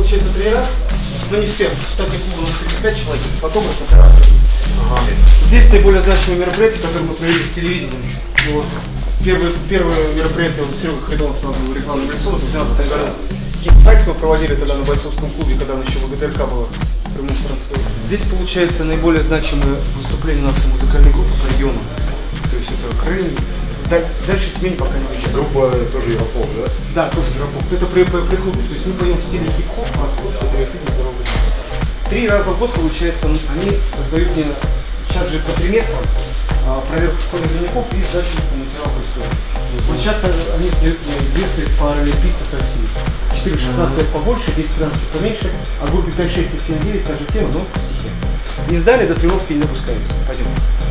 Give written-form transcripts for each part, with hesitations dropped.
получается тренера, но не все. В штате клуба у нас 35 человек, фотограф, оператор. Здесь наиболее значимые мероприятия, которые мы провели с телевидением. Вот. Первое мероприятие Серега Харитонов был рекламным лицом в 2012 году. Кикфайт мы проводили тогда на бойцовском клубе, когда еще ВГТРК было прямым трансфером. Здесь получается наиболее значимые выступления нашей музыкальной группы по региону. То есть это Крым. Дальше Тюмень пока не выезжает. Группа тоже Европол, да? Да, тоже Европол. Это при клубе. То есть мы поем в стиле хип-хоп, расход, патриотизм, здоровый. 3 раза в год, получается, они раздают мне сейчас же по триместрам проверку школьных дневников и сдачу материала по истории. Вот сейчас они сдают мне известных паралимпийцев России. 4-16 лет побольше, 10-17 поменьше, а в группе 5-6 и 7-9 та же тема, но в психе. Не сдали, до тренировки не допускаются. Пойдем.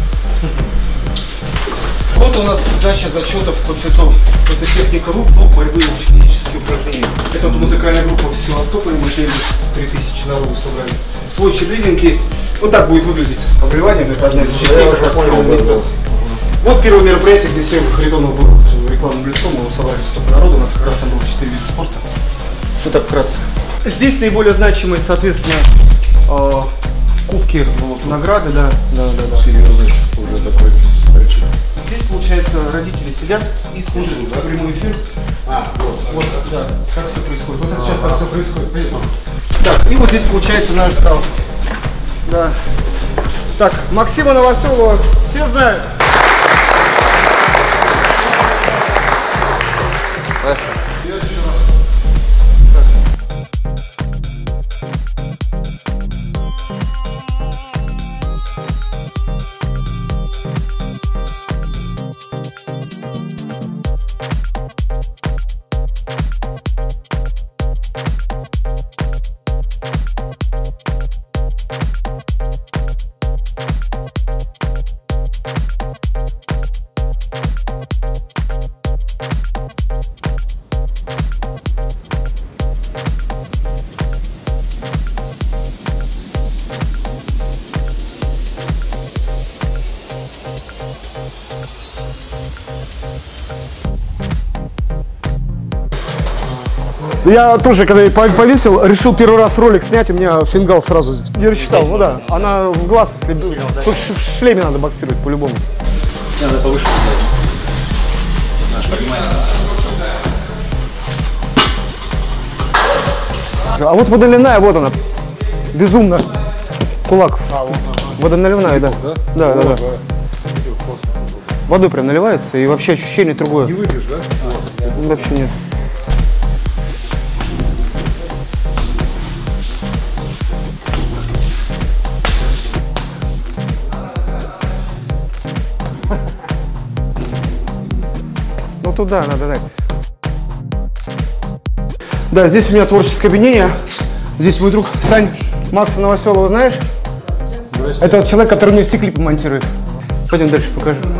Вот у нас сдача зачетов конфессов. Это техника рук, ног, борьбы и физические упражнения. Это вот музыкальная группа в Севастополе, мы 3000 народу собрали. Свой чиблидинг есть. Вот так будет выглядеть обревание, это одна из частей администрации. Вот первое мероприятие, где Серега Харитонов был рекламным лицом, мы собрали 100 народу, у нас как раз там было 4 вида спорта. Вот так вкратце. Здесь наиболее значимые, соответственно, кубки, награды, да. Серьезный уже такой. Здесь, получается, родители сидят и смотрят прямой эфир. Вот, да, как все происходит. Вот это сейчас как все происходит. Так, и вот здесь получается наш стал. Да. Так, Максима Новоселова все знают. Я тоже, когда повесил, решил первый раз ролик снять, у меня фингал сразу. Я рассчитал, ну да, она в глаз, если бы. Тут в шлеме надо боксировать по-любому. Надо повыше. Наш понимание. А вот водоналивная, вот она. Безумно. Кулак. Водоналивная, да. Да. Водой прям наливается, и вообще ощущение другое. Не выпьешь, да? Вообще нет. Ну туда надо дать. Да, здесь у меня творческое объединение. Здесь мой друг Сань Макса Новоселова, знаешь? Это вот человек, который мне все клипы монтирует. Пойдем дальше покажу.